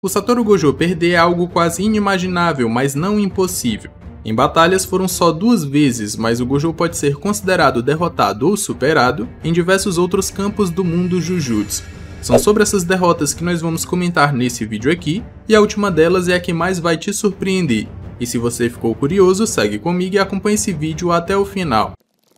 O Satoru Gojo perder é algo quase inimaginável, mas não impossível. Em batalhas foram só 2 vezes, mas o Gojo pode ser considerado derrotado ou superado em diversos outros campos do mundo Jujutsu. São sobre essas derrotas que nós vamos comentar nesse vídeo aqui, e a última delas é a que mais vai te surpreender. E se você ficou curioso, segue comigo e acompanhe esse vídeo até o final.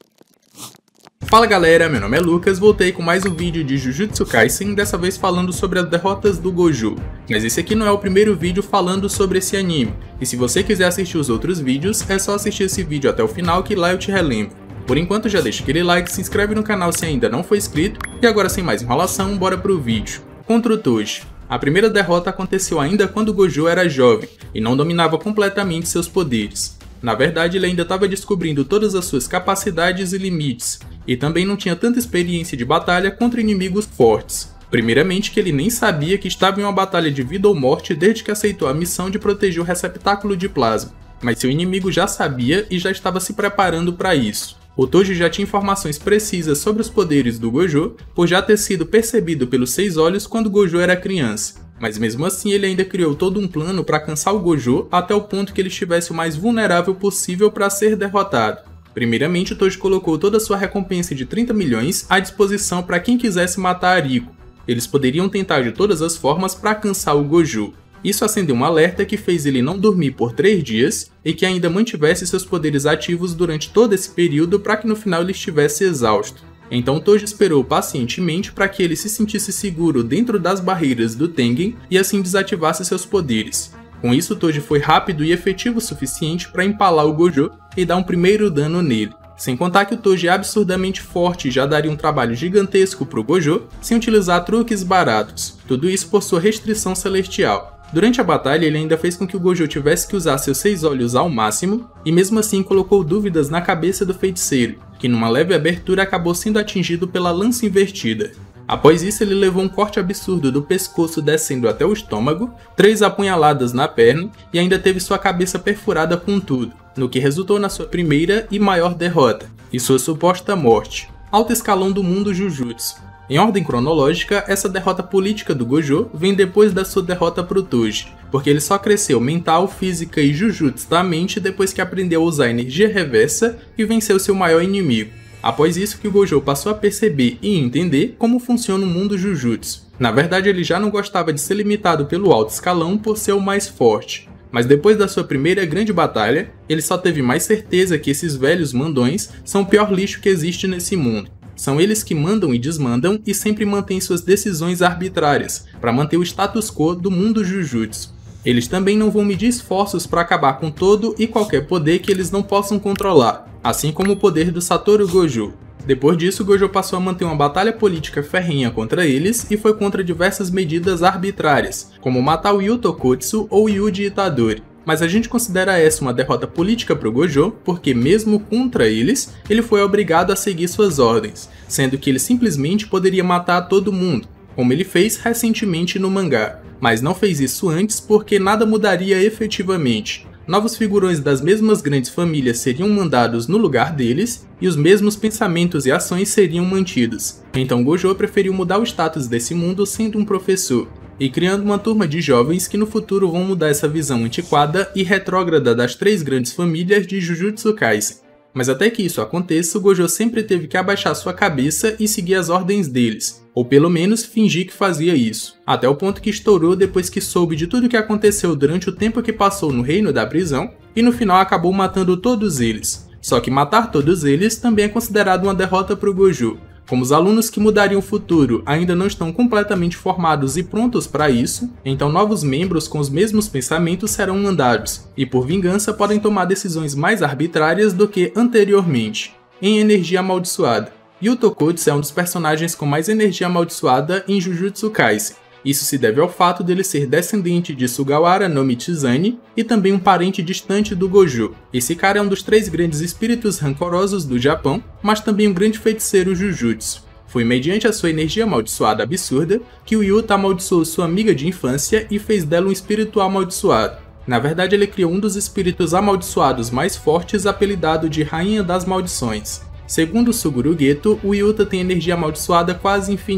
Fala galera, meu nome é Lucas, voltei com mais um vídeo de Jujutsu Kaisen, dessa vez falando sobre as derrotas do Gojo. Mas esse aqui não é o primeiro vídeo falando sobre esse anime, e se você quiser assistir os outros vídeos, é só assistir esse vídeo até o final que lá eu te relembro. Por enquanto já deixa aquele like, se inscreve no canal se ainda não for inscrito, e agora sem mais enrolação, bora pro vídeo. Contra o Toji. A primeira derrota aconteceu ainda quando o Gojo era jovem, e não dominava completamente seus poderes. Na verdade, ele ainda estava descobrindo todas as suas capacidades e limites, e também não tinha tanta experiência de batalha contra inimigos fortes. Primeiramente que ele nem sabia que estava em uma batalha de vida ou morte desde que aceitou a missão de proteger o receptáculo de plasma, mas seu inimigo já sabia e já estava se preparando para isso. O Toji já tinha informações precisas sobre os poderes do Gojo, por já ter sido percebido pelos 6 olhos quando Gojo era criança. Mas mesmo assim ele ainda criou todo um plano para cansar o Gojo até o ponto que ele estivesse o mais vulnerável possível para ser derrotado. Primeiramente, o Toji colocou toda a sua recompensa de 30 milhões à disposição para quem quisesse matar a Riko. Eles poderiam tentar de todas as formas para cansar o Gojo. Isso acendeu um alerta que fez ele não dormir por 3 dias e que ainda mantivesse seus poderes ativos durante todo esse período para que no final ele estivesse exausto. Então Toji esperou pacientemente para que ele se sentisse seguro dentro das barreiras do Tengen e assim desativasse seus poderes. Com isso, Toji foi rápido e efetivo o suficiente para empalar o Gojo e dar um primeiro dano nele. Sem contar que o Toji é absurdamente forte e já daria um trabalho gigantesco para o Gojo sem utilizar truques baratos. Tudo isso por sua restrição celestial. Durante a batalha, ele ainda fez com que o Gojo tivesse que usar seus 6 olhos ao máximo, e mesmo assim colocou dúvidas na cabeça do feiticeiro, que numa leve abertura acabou sendo atingido pela lança invertida. Após isso, ele levou um corte absurdo do pescoço descendo até o estômago, 3 apunhaladas na perna e ainda teve sua cabeça perfurada com tudo, no que resultou na sua primeira e maior derrota, e sua suposta morte. Alto escalão do mundo Jujutsu. Em ordem cronológica, essa derrota política do Gojo vem depois da sua derrota pro Toji, porque ele só cresceu mental, física e jujutsu depois que aprendeu a usar energia reversa e venceu seu maior inimigo. Após isso que o Gojo passou a perceber e entender como funciona o mundo Jujutsu. Na verdade, ele já não gostava de ser limitado pelo alto escalão por ser o mais forte. Mas depois da sua primeira grande batalha, ele só teve mais certeza que esses velhos mandões são o pior lixo que existe nesse mundo. São eles que mandam e desmandam e sempre mantêm suas decisões arbitrárias, para manter o status quo do mundo Jujutsu. Eles também não vão medir esforços para acabar com todo e qualquer poder que eles não possam controlar, assim como o poder do Satoru Gojo. Depois disso, Gojo passou a manter uma batalha política ferrenha contra eles e foi contra diversas medidas arbitrárias, como matar o Yu Tokotsu ou Yuji Itadori. Mas a gente considera essa uma derrota política para o Gojo, porque mesmo contra eles, ele foi obrigado a seguir suas ordens, sendo que ele simplesmente poderia matar todo mundo, como ele fez recentemente no mangá. Mas não fez isso antes porque nada mudaria efetivamente. Novos figurões das mesmas grandes famílias seriam mandados no lugar deles, e os mesmos pensamentos e ações seriam mantidos. Então Gojo preferiu mudar o status desse mundo sendo um professor, e criando uma turma de jovens que no futuro vão mudar essa visão antiquada e retrógrada das 3 grandes famílias de Jujutsu Kaisen. Mas até que isso aconteça, o Gojo sempre teve que abaixar sua cabeça e seguir as ordens deles, ou pelo menos fingir que fazia isso, até o ponto que estourou depois que soube de tudo o que aconteceu durante o tempo que passou no reino da prisão, e no final acabou matando todos eles. Só que matar todos eles também é considerado uma derrota para o Gojo. Como os alunos que mudariam o futuro ainda não estão completamente formados e prontos para isso, então novos membros com os mesmos pensamentos serão mandados, e por vingança podem tomar decisões mais arbitrárias do que anteriormente. Em energia amaldiçoada. Yu Tokotsu é um dos personagens com mais energia amaldiçoada em Jujutsu Kaisen. Isso se deve ao fato dele ser descendente de Sugawara no Michizane e também um parente distante do Gojo. Esse cara é um dos 3 grandes espíritos rancorosos do Japão, mas também um grande feiticeiro Jujutsu. Foi mediante a sua energia amaldiçoada absurda que o Yuta amaldiçoou sua amiga de infância e fez dela um espírito amaldiçoado. Na verdade, ele criou um dos espíritos amaldiçoados mais fortes, apelidado de Rainha das Maldições. Segundo Suguru Geto, o Yuta tem energia amaldiçoada quase infinita,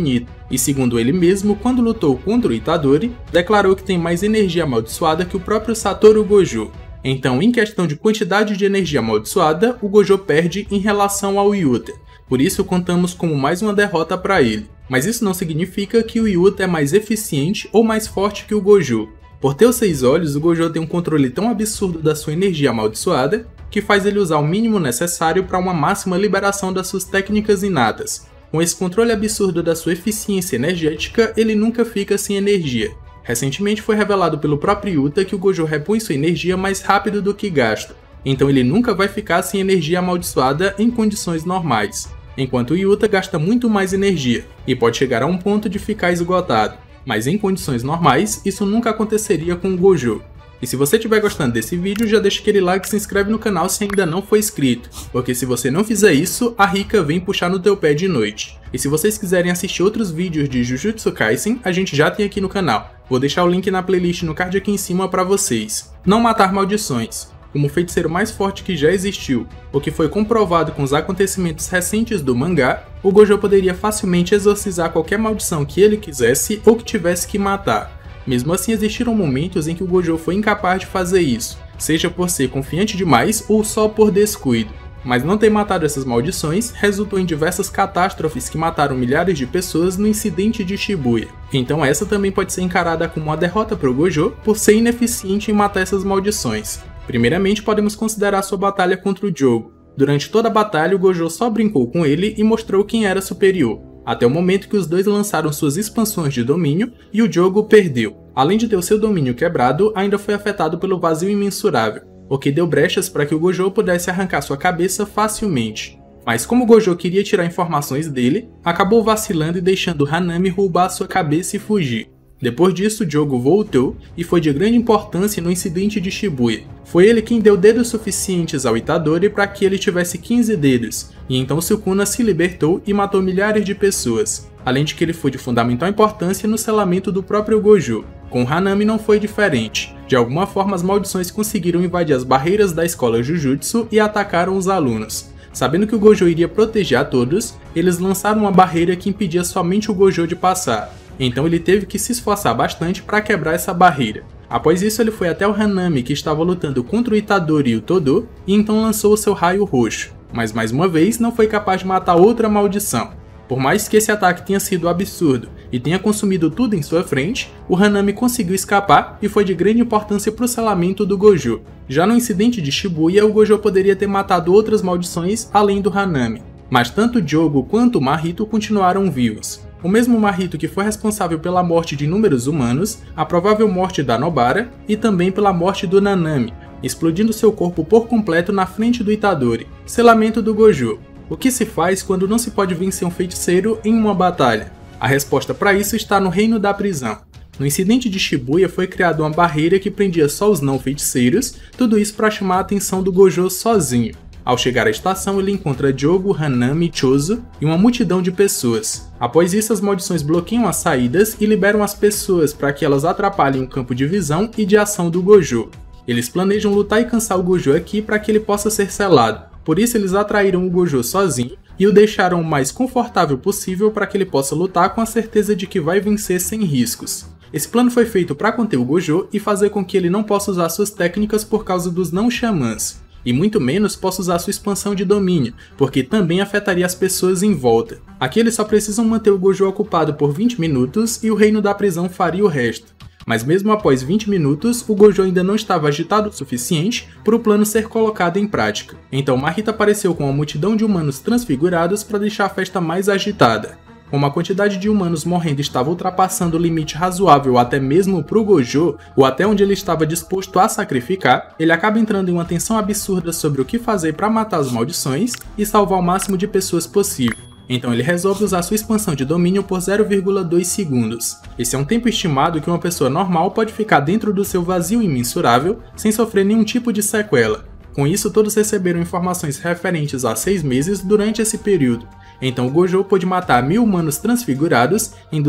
E segundo ele mesmo, quando lutou contra o Itadori, declarou que tem mais energia amaldiçoada que o próprio Satoru Gojo. Então, em questão de quantidade de energia amaldiçoada, o Gojo perde em relação ao Yuta. Por isso contamos como mais uma derrota para ele. Mas isso não significa que o Yuta é mais eficiente ou mais forte que o Gojo. Por ter os 6 olhos, o Gojo tem um controle tão absurdo da sua energia amaldiçoada que faz ele usar o mínimo necessário para uma máxima liberação das suas técnicas inatas. Com esse controle absurdo da sua eficiência energética, ele nunca fica sem energia. Recentemente foi revelado pelo próprio Yuta que o Gojo repõe sua energia mais rápido do que gasta, então ele nunca vai ficar sem energia amaldiçoada em condições normais, enquanto o Yuta gasta muito mais energia, e pode chegar a um ponto de ficar esgotado, mas em condições normais isso nunca aconteceria com o Gojo. E se você estiver gostando desse vídeo, já deixa aquele like e se inscreve no canal se ainda não for inscrito, porque se você não fizer isso, a Rika vem puxar no teu pé de noite. E se vocês quiserem assistir outros vídeos de Jujutsu Kaisen, a gente já tem aqui no canal. Vou deixar o link na playlist no card aqui em cima pra vocês. Não matar maldições. Como o feiticeiro mais forte que já existiu, o que foi comprovado com os acontecimentos recentes do mangá, o Gojo poderia facilmente exorcizar qualquer maldição que ele quisesse ou que tivesse que matar. Mesmo assim, existiram momentos em que o Gojo foi incapaz de fazer isso, seja por ser confiante demais ou só por descuido. Mas não ter matado essas maldições resultou em diversas catástrofes que mataram milhares de pessoas no incidente de Shibuya. Então essa também pode ser encarada como uma derrota para o Gojo por ser ineficiente em matar essas maldições. Primeiramente, podemos considerar sua batalha contra o Jogo. Durante toda a batalha, o Gojo só brincou com ele e mostrou quem era superior, até o momento que os dois lançaram suas expansões de domínio e o Jogo perdeu. Além de ter o seu domínio quebrado, ainda foi afetado pelo vazio imensurável, o que deu brechas para que o Gojo pudesse arrancar sua cabeça facilmente. Mas como o Gojo queria tirar informações dele, acabou vacilando e deixando Hanami roubar sua cabeça e fugir. Depois disso, o Jogo voltou e foi de grande importância no incidente de Shibuya. Foi ele quem deu dedos suficientes ao Itadori para que ele tivesse 15 dedos, e então Sukuna se libertou e matou milhares de pessoas, além de que ele foi de fundamental importância no selamento do próprio Gojo. Com Hanami não foi diferente. De alguma forma, as maldições conseguiram invadir as barreiras da escola Jujutsu e atacaram os alunos. Sabendo que o Gojo iria proteger a todos, eles lançaram uma barreira que impedia somente o Gojo de passar. Então ele teve que se esforçar bastante para quebrar essa barreira. Após isso, ele foi até o Hanami, que estava lutando contra o Itadori e o Todo, e então lançou o seu raio roxo. Mas mais uma vez, não foi capaz de matar outra maldição. Por mais que esse ataque tenha sido absurdo e tenha consumido tudo em sua frente, o Hanami conseguiu escapar e foi de grande importância para o selamento do Gojo. Já no incidente de Shibuya, o Gojo poderia ter matado outras maldições além do Hanami, mas tanto o Jogo quanto o Mahito continuaram vivos. O mesmo Mahito que foi responsável pela morte de inúmeros humanos, a provável morte da Nobara e também pela morte do Nanami, explodindo seu corpo por completo na frente do Itadori. Selamento do Gojo. O que se faz quando não se pode vencer um feiticeiro em uma batalha? A resposta para isso está no Reino da Prisão. No incidente de Shibuya foi criada uma barreira que prendia só os não feiticeiros, tudo isso para chamar a atenção do Gojo sozinho. Ao chegar à estação, ele encontra Jogo, Hanami, Chozo e uma multidão de pessoas. Após isso, as maldições bloqueiam as saídas e liberam as pessoas para que elas atrapalhem o campo de visão e de ação do Gojo. Eles planejam lutar e cansar o Gojo aqui para que ele possa ser selado. Por isso, eles atraíram o Gojo sozinho e o deixaram o mais confortável possível para que ele possa lutar com a certeza de que vai vencer sem riscos. Esse plano foi feito para conter o Gojo e fazer com que ele não possa usar suas técnicas por causa dos não-xamãs. E muito menos possa usar sua expansão de domínio, porque também afetaria as pessoas em volta. Aqui eles só precisam manter o Gojo ocupado por 20 minutos e o Reino da Prisão faria o resto. Mas mesmo após 20 minutos, o Gojo ainda não estava agitado o suficiente para o plano ser colocado em prática. Então Mahito apareceu com uma multidão de humanos transfigurados para deixar a festa mais agitada. Como a quantidade de humanos morrendo estava ultrapassando o limite razoável até mesmo para o Gojo, ou até onde ele estava disposto a sacrificar, ele acaba entrando em uma tensão absurda sobre o que fazer para matar as maldições e salvar o máximo de pessoas possível. Então ele resolve usar sua expansão de domínio por 0,2 segundos. Esse é um tempo estimado que uma pessoa normal pode ficar dentro do seu vazio imensurável sem sofrer nenhum tipo de sequela. Com isso, todos receberam informações referentes a 6 meses durante esse período. Então o Gojo pôde matar 1000 humanos transfigurados em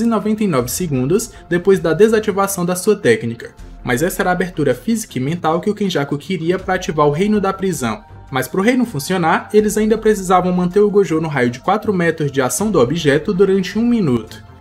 299 segundos depois da desativação da sua técnica. Mas essa era a abertura física e mental que o Kenjaku queria para ativar o Reino da Prisão. Mas para o reino funcionar, eles ainda precisavam manter o Gojo no raio de 4 metros de ação do objeto durante 1 minuto.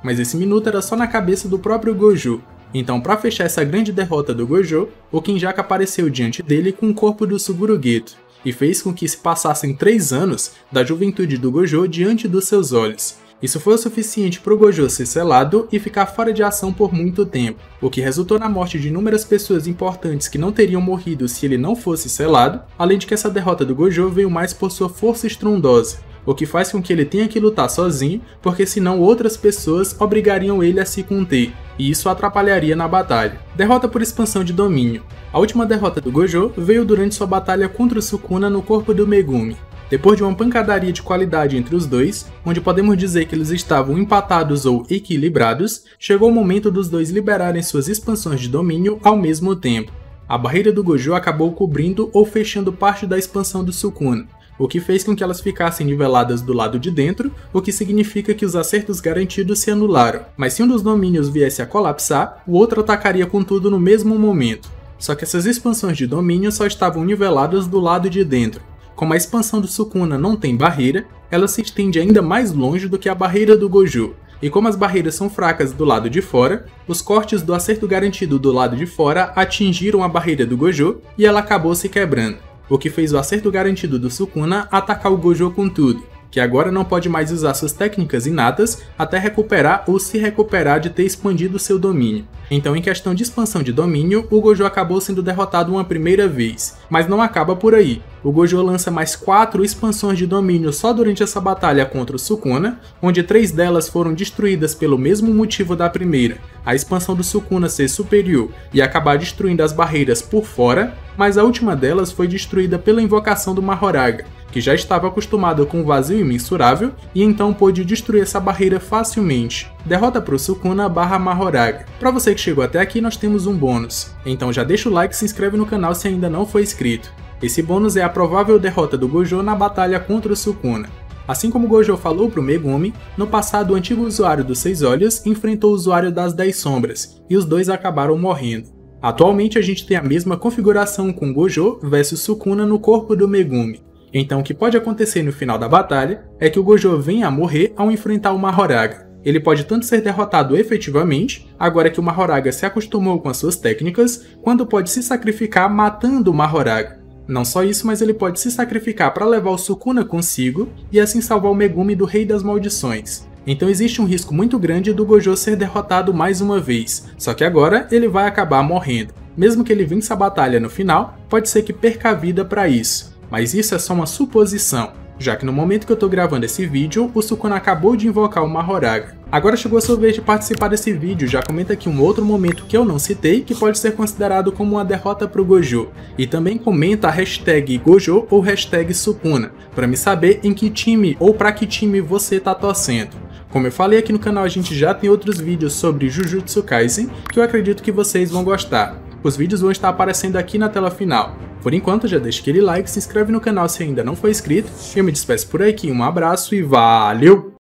mas esse minuto era só na cabeça do próprio Gojo. Então, para fechar essa grande derrota do Gojo, o Kenjaku apareceu diante dele com o corpo do Suguru Geto, e fez com que se passassem 3 anos da juventude do Gojo diante dos seus olhos. Isso foi o suficiente para o Gojo ser selado e ficar fora de ação por muito tempo, o que resultou na morte de inúmeras pessoas importantes que não teriam morrido se ele não fosse selado, além de que essa derrota do Gojo veio mais por sua força estrondosa, o que faz com que ele tenha que lutar sozinho, porque senão outras pessoas obrigariam ele a se conter, e isso atrapalharia na batalha. Derrota por expansão de domínio. A última derrota do Gojo veio durante sua batalha contra o Sukuna no corpo do Megumi. Depois de uma pancadaria de qualidade entre os dois, onde podemos dizer que eles estavam empatados ou equilibrados, chegou o momento dos dois liberarem suas expansões de domínio ao mesmo tempo. A barreira do Gojo acabou cobrindo ou fechando parte da expansão do Sukuna, o que fez com que elas ficassem niveladas do lado de dentro, o que significa que os acertos garantidos se anularam. Mas se um dos domínios viesse a colapsar, o outro atacaria com tudo no mesmo momento. Só que essas expansões de domínio só estavam niveladas do lado de dentro. Como a expansão do Sukuna não tem barreira, ela se estende ainda mais longe do que a barreira do Gojo. E como as barreiras são fracas do lado de fora, os cortes do acerto garantido do lado de fora atingiram a barreira do Gojo e ela acabou se quebrando, o que fez o acerto garantido do Sukuna atacar o Gojo com tudo, que agora não pode mais usar suas técnicas inatas até recuperar ou se recuperar de ter expandido seu domínio. Então, em questão de expansão de domínio, o Gojo acabou sendo derrotado uma primeira vez, mas não acaba por aí. O Gojo lança mais 4 expansões de domínio só durante essa batalha contra o Sukuna, onde 3 delas foram destruídas pelo mesmo motivo da primeira, a expansão do Sukuna ser superior e acabar destruindo as barreiras por fora, mas a última delas foi destruída pela invocação do Mahoraga, que já estava acostumado com o vazio imensurável e então pôde destruir essa barreira facilmente. Derrota para o Sukuna / Mahoraga. Para você que chegou até aqui, nós temos um bônus, então já deixa o like e se inscreve no canal se ainda não for inscrito. Esse bônus é a provável derrota do Gojo na batalha contra o Sukuna. Assim como o Gojo falou para o Megumi, no passado o antigo usuário dos 6 olhos enfrentou o usuário das 10 sombras, e os dois acabaram morrendo. Atualmente a gente tem a mesma configuração com Gojo versus Sukuna no corpo do Megumi. Então o que pode acontecer no final da batalha é que o Gojo venha a morrer ao enfrentar o Mahoraga. Ele pode tanto ser derrotado efetivamente, agora que o Mahoraga se acostumou com as suas técnicas, quanto pode se sacrificar matando o Mahoraga. Não só isso, mas ele pode se sacrificar para levar o Sukuna consigo e assim salvar o Megumi do Rei das Maldições. Então existe um risco muito grande do Gojo ser derrotado mais uma vez, só que agora ele vai acabar morrendo. Mesmo que ele vença a batalha no final, pode ser que perca a vida para isso. Mas isso é só uma suposição, já que no momento que eu tô gravando esse vídeo, o Sukuna acabou de invocar o Mahoraga. Agora chegou a sua vez de participar desse vídeo, já comenta aqui um outro momento que eu não citei que pode ser considerado como uma derrota pro Gojo. E também comenta a hashtag Gojo ou hashtag Sukuna, para me saber em que time ou para que time você tá torcendo. Como eu falei aqui no canal, a gente já tem outros vídeos sobre Jujutsu Kaisen que eu acredito que vocês vão gostar. Os vídeos vão estar aparecendo aqui na tela final. Por enquanto, já deixa aquele like, se inscreve no canal se ainda não for inscrito. Eu me despeço por aqui, um abraço e valeu!